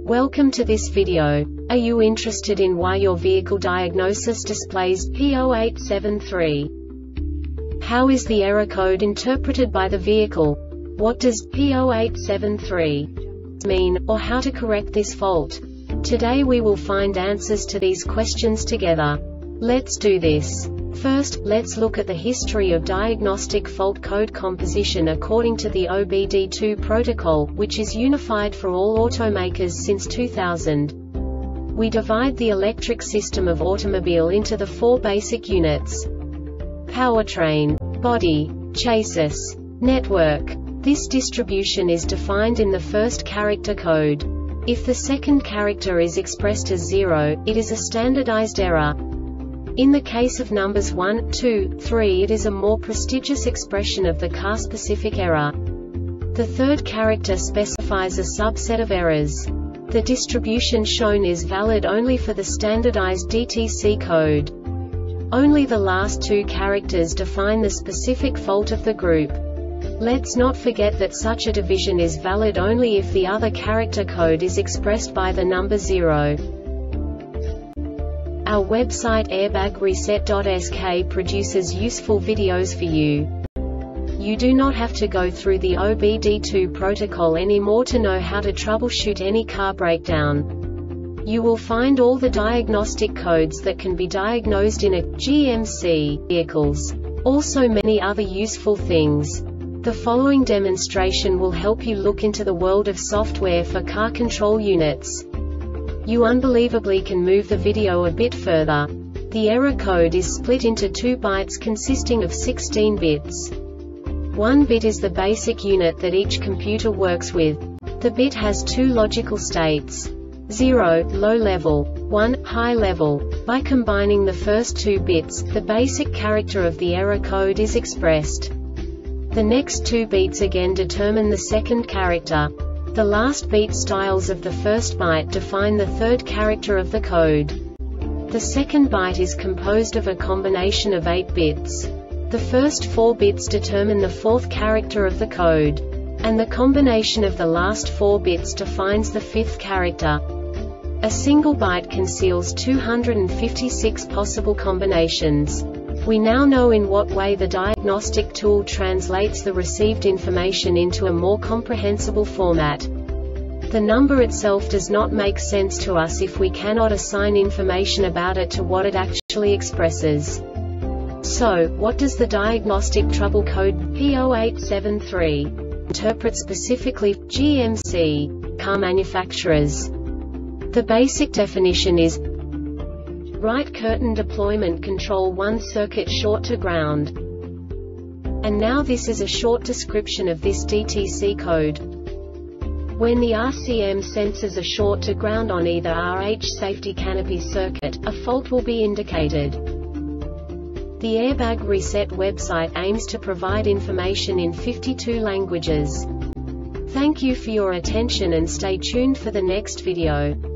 Welcome to this video. Are you interested in why your vehicle diagnosis displays P0873? How is the error code interpreted by the vehicle? What does P0873 mean, or how to correct this fault? Today we will find answers to these questions together. Let's do this. First, let's look at the history of diagnostic fault code composition according to the OBD2 protocol, which is unified for all automakers since 2000. We divide the electric system of automobile into the four basic units: powertrain, body, chassis, network. This distribution is defined in the first character code. If the second character is expressed as 0, it is a standardized error. In the case of numbers 1, 2, 3, it is a more prestigious expression of the car-specific error. The third character specifies a subset of errors. The distribution shown is valid only for the standardized DTC code. Only the last two characters define the specific fault of the group. Let's not forget that such a division is valid only if the other character code is expressed by the number 0. Our website airbagreset.sk produces useful videos for you. You do not have to go through the OBD2 protocol anymore to know how to troubleshoot any car breakdown. You will find all the diagnostic codes that can be diagnosed in a GMC vehicles. Also many other useful things. The following demonstration will help you look into the world of software for car control units. You unbelievably can move the video a bit further. The error code is split into 2 bytes consisting of 16 bits. 1 bit is the basic unit that each computer works with. The bit has 2 logical states: 0, low level, 1, high level. By combining the first 2 bits, the basic character of the error code is expressed. The next 2 beats again determine the second character. The last beat styles of the first byte define the third character of the code. The second byte is composed of a combination of 8 bits. The first 4 bits determine the fourth character of the code. And the combination of the last 4 bits defines the fifth character. A single byte conceals 256 possible combinations. We now know in what way the diagnostic tool translates the received information into a more comprehensible format. The number itself does not make sense to us if we cannot assign information about it to what it actually expresses. So, what does the diagnostic trouble code P0873 interpret specifically for GMC car manufacturers? The basic definition is right curtain deployment control 1 circuit short to ground. And now this is a short description of this DTC code. When the RCM senses a short to ground on either RH safety canopy circuit, a fault will be indicated. The Airbag Reset website aims to provide information in 52 languages. Thank you for your attention and stay tuned for the next video.